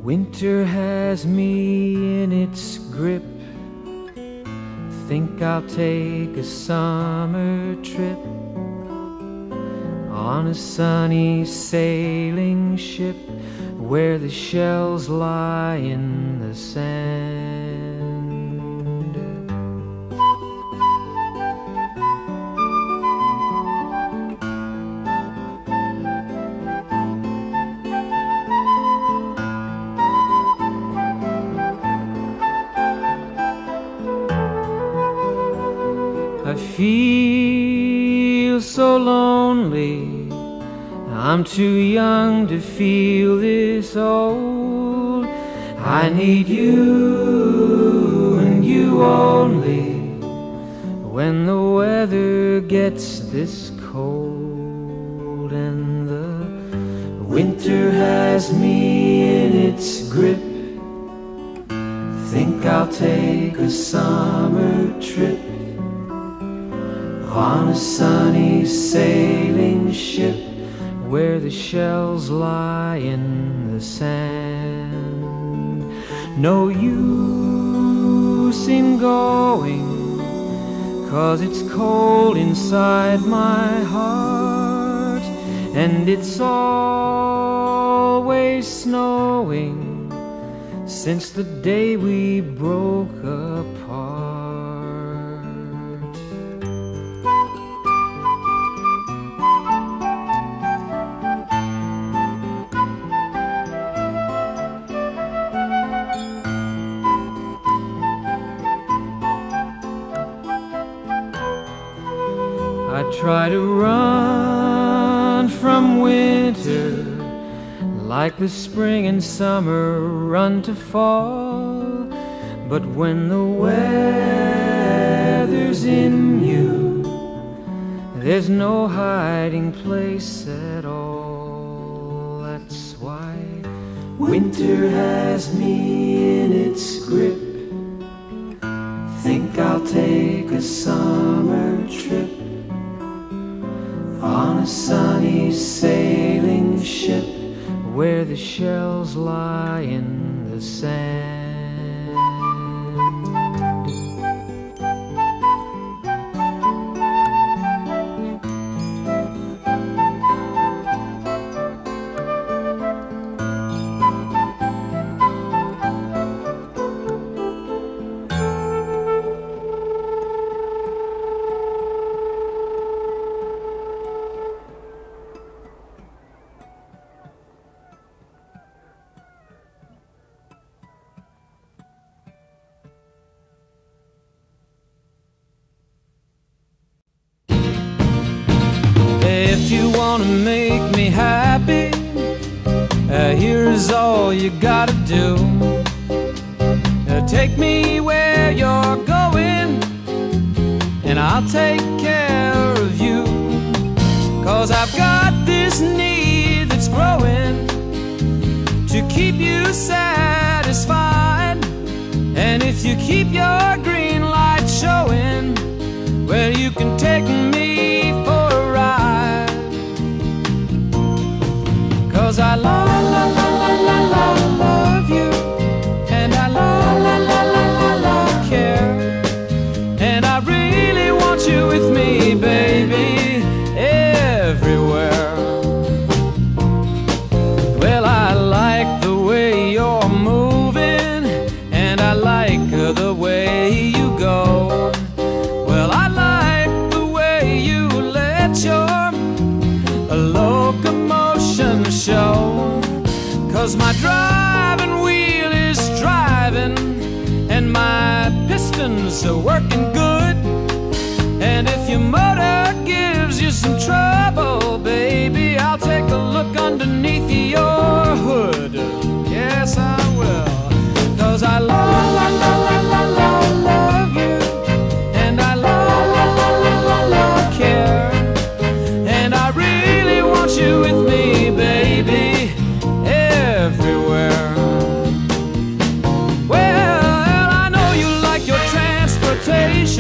Winter has me in its grip. Think I'll take a summer trip on a sunny sailing ship where the shells lie in the sand. I feel so lonely, I'm too young to feel this old. I need you and you only when the weather gets this cold and the winter has me in its grip. Think I'll take a summer trip on a sunny sailing ship where the shells lie in the sand. No use in going, 'cause it's cold inside my heart, and it's always snowing since the day we broke apart. I try to run from winter like the spring and summer run to fall, but when the weather's in you, there's no hiding place at all. That's why winter has me in its grip. Think I'll take a summer trip on a sunny sailing ship where the shells lie in the sand. If you wanna make me happy, here's all you gotta do. Take me where you're going, and I'll take care of you. 'Cause I've got this need that's growing to keep you satisfied. And if you keep your green light showing, well, you can take me for a ride. 'Cause I love you, and I love care, and I really want you with me, baby, everywhere. Well, I like the way you're moving, and I like the way you go. Well, I like the way you let your locomotion show. 'Cause my driving wheel is driving, and my pistons are working good. And if your motor gives you some trouble, baby, I'll take a look underneath your hood. Yes, I will. 'Cause I love you, and I love care, and I really want you with me, baby, everywhere. Well, I know you like your transportation.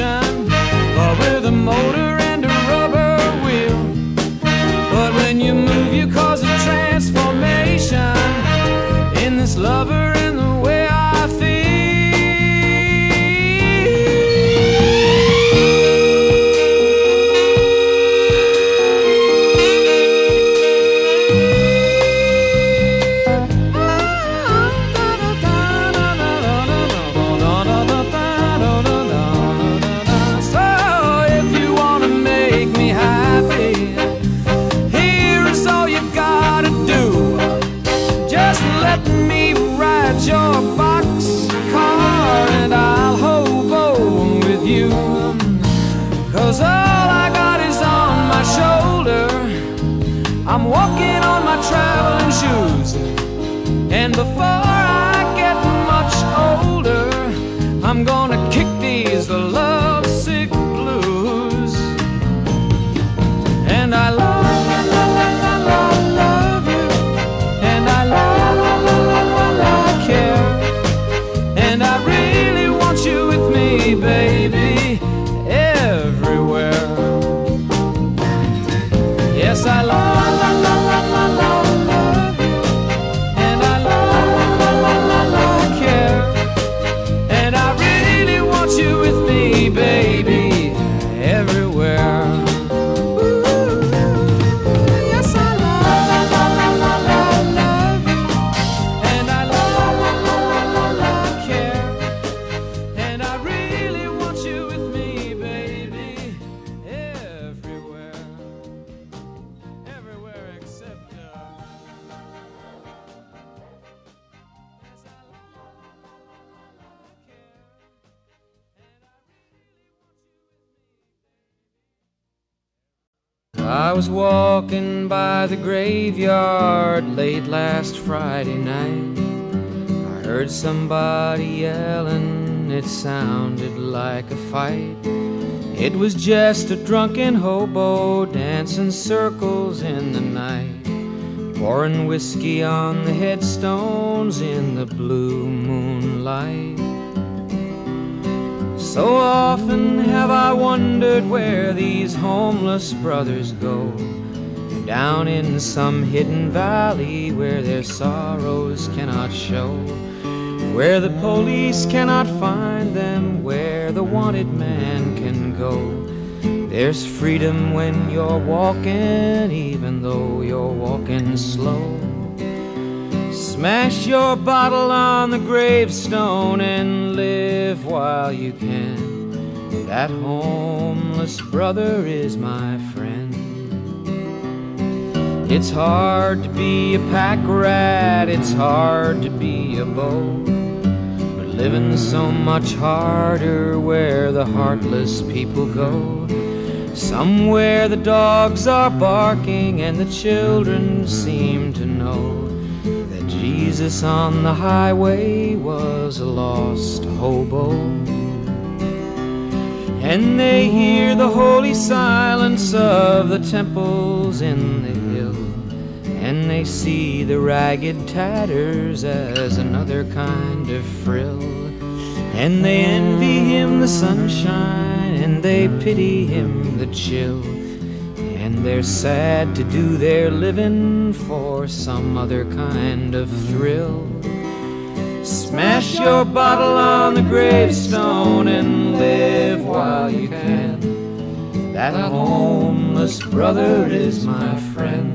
was walking by the graveyard late last Friday night. I heard somebody yelling, it sounded like a fight. It was just a drunken hobo dancing circles in the night, pouring whiskey on the headstones in the blue moonlight. So often have I wondered where these homeless brothers go, down in some hidden valley where their sorrows cannot show, where the police cannot find them, where the wanted man can go. There's freedom when you're walking, even though you're walking slow. Smash your bottle on the gravestone and live while you can. That homeless brother is my friend. It's hard to be a pack rat, it's hard to be a beau, but living's so much harder where the heartless people go. Somewhere the dogs are barking and the children seem to know that Jesus on the highway was a lost hobo. And they hear the holy silence of the temples in the hill, and they see the ragged tatters as another kind of frill. And they envy him the sunshine, and they pity him the chill, and they're sad to do their living for some other kind of thrill. Smash your bottle on the gravestone and live while you can. That homeless brother is my friend.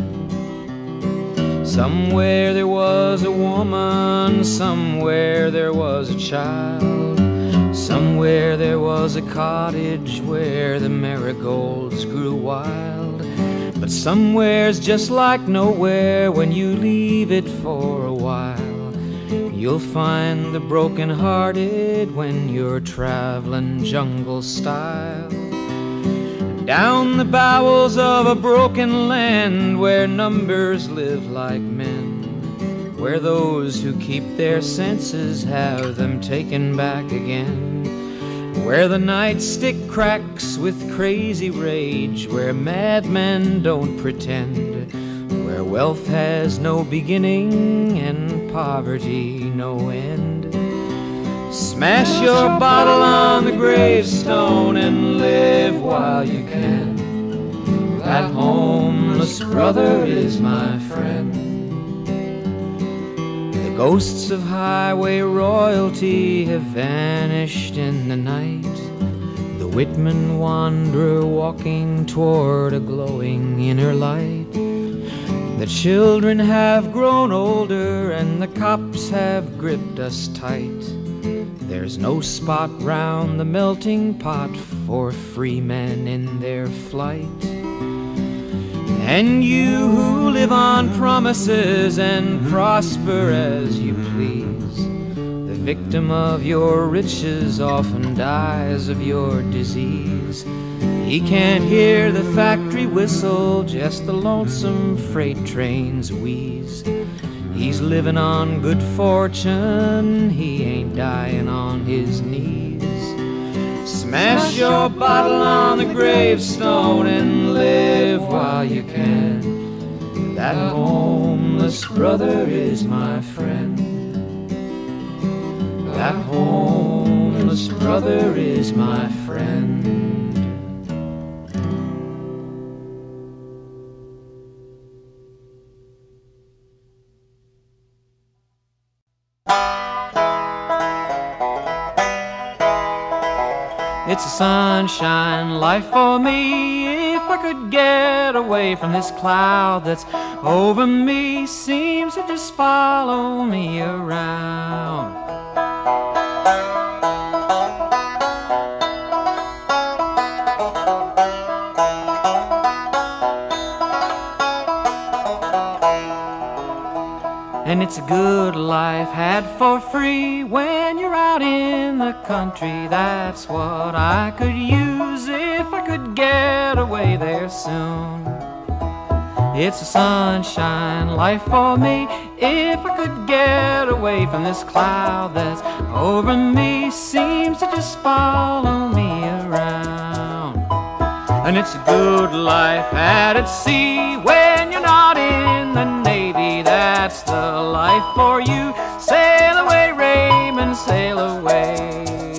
Somewhere there was a woman, somewhere there was a child, somewhere there was a cottage where the marigolds grew wild. But somewhere's just like nowhere when you leave it for a while. You'll find the broken-hearted when you're traveling jungle style, down the bowels of a broken land where numbers live like men, where those who keep their senses have them taken back again, where the nightstick cracks with crazy rage, where madmen don't pretend, where wealth has no beginning and poverty no end. Smash your bottle on the gravestone and live while you can. That homeless brother is my friend. The ghosts of highway royalty have vanished in the night. The Whitman wanderer walking toward a glowing inner light. The children have grown older and the cops have gripped us tight. There's no spot round the melting pot for free men in their flight. And you who live on promises and prosper as you please, the victim of your riches often dies of your disease. He can't hear the factory whistle, just the lonesome freight trains wheeze. He's living on good fortune, he ain't dying on his knees. Smash your bottle on the gravestone and live while you can. That homeless brother is my friend. That homeless brother is my friend. It's a sunshine life for me. If I could get away from this cloud that's over me, seems to just follow me around. And it's a good life had for free when you're out in the country. That's what I could use if I could get away there soon. It's a sunshine life for me. If I could get away from this cloud that's over me, seems to just follow me around. And it's a good life out at sea when you're not in the Navy. That's the life for you. Sail away, Raymond, sail away.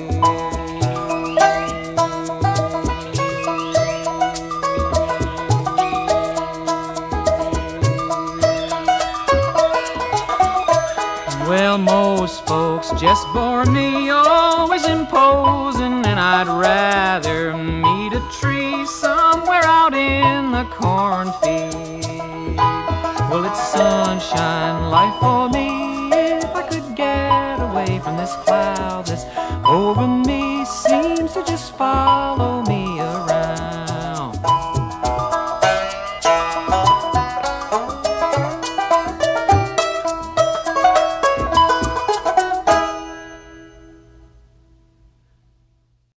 Well, most folks just bore me, always imposing, and I'd rather meet a tree somewhere out in the cornfield. Well, it's sunshine life for me. If I could get away from this cloud that's over me, seems to just follow